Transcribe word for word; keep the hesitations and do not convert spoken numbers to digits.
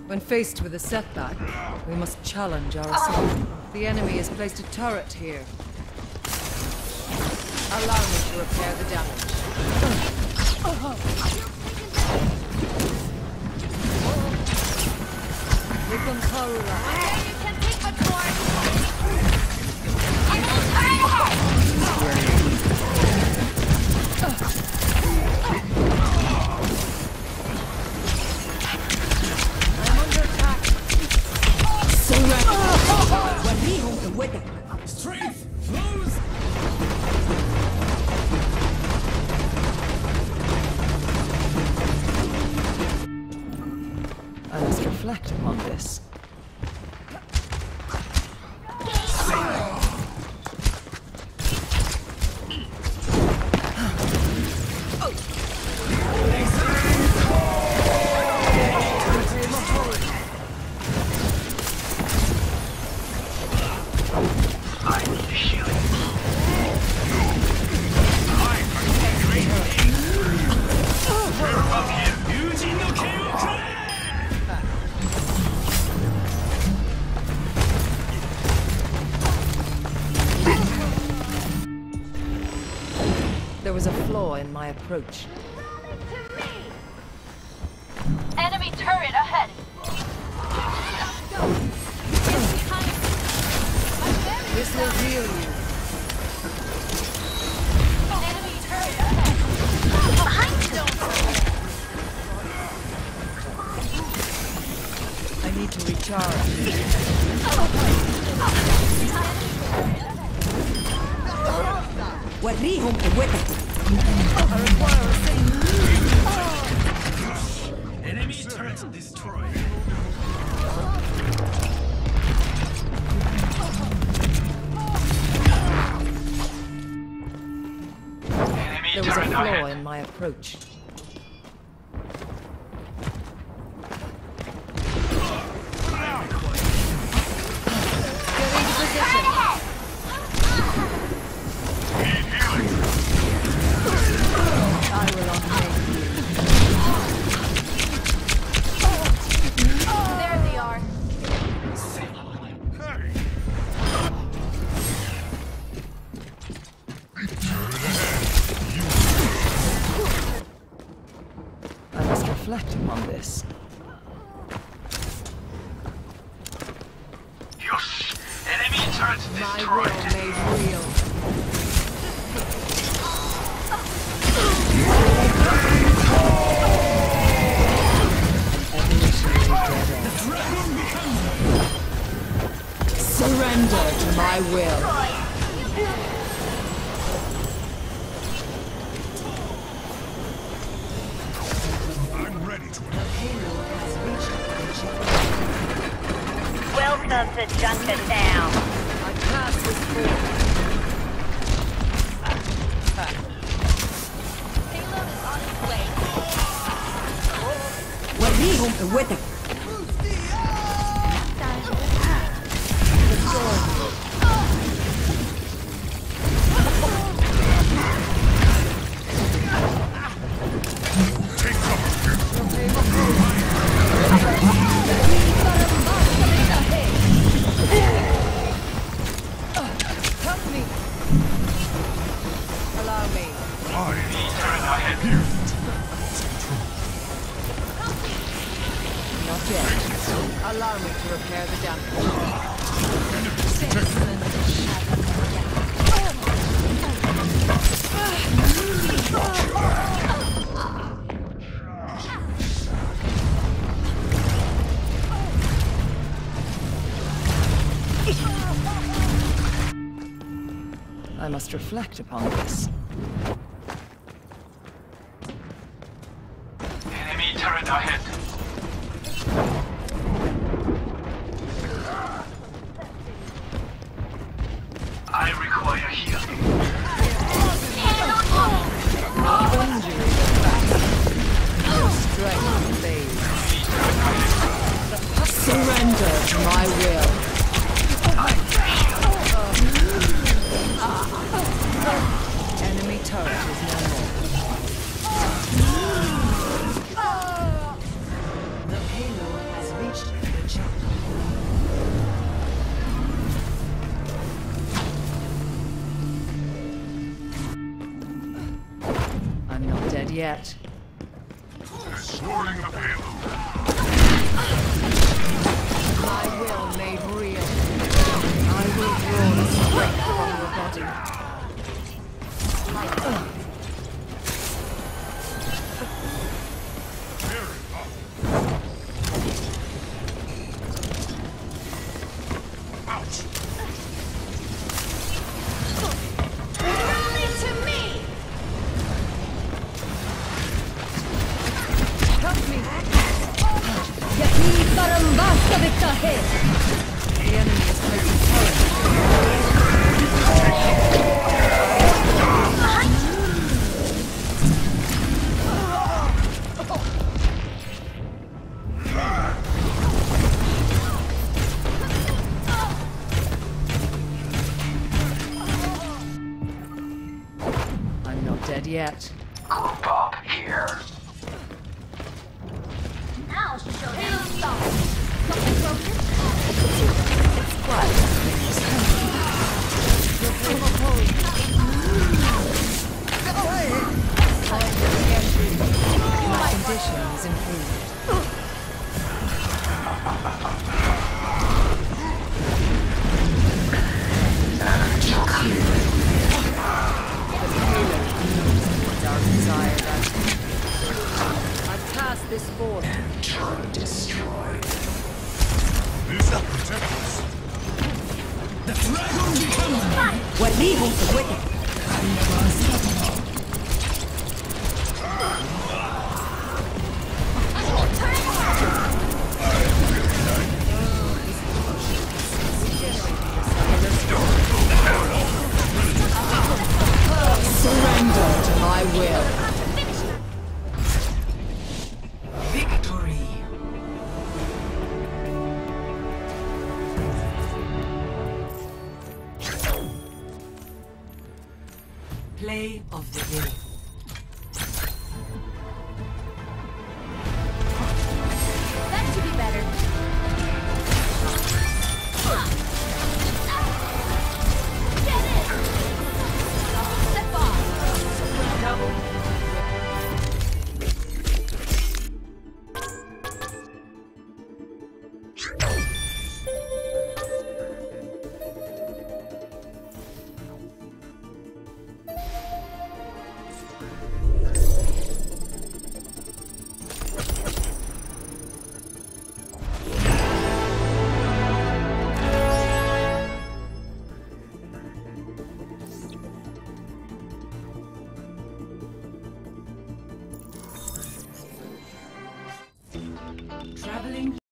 When faced with a setback, we must challenge our assault. The enemy has placed a turret here. Allow me to repair the damage. Here comes Moira. You can take much more. I'm under attack. Strength flows. I must reflect upon this. There was a flaw in my approach. Enemy turret ahead. This will heal you. Enemy turret ahead. Behind you. I need to recharge. وريهم قوتك. Enemy turret destroyed. There was a flaw in my approach. There they are. I must reflect upon this. Yosh! Enemy turret My will destroyed. made real. Surrender to my will. I'm ready to. Welcome to Junkertown. My path is full. Payload is on its way. وريهم قوتك. Help me. Allow me. Not yet. Allow me to repair the damage. I must reflect upon this. Enemy turret ahead. I require healing. Injury strength fades. Surrender to my will. Enemy turret is no more. The payload has reached yet. Destroying the payload. My will made real. I will draw the strength from your body. Ouch! Rally to me! Help me! The enemy is placing turrets. I'm not dead yet. Group up here. Now show them something. My condition is improved. The payload needs our desired outcome. I've cast this forth. Turret destroyed. This will protect us. The dragon becomes وريهم قوتك. Surrender to my will. Victory. Play of the game. That should be better. Get it! Step off. Double. Traveling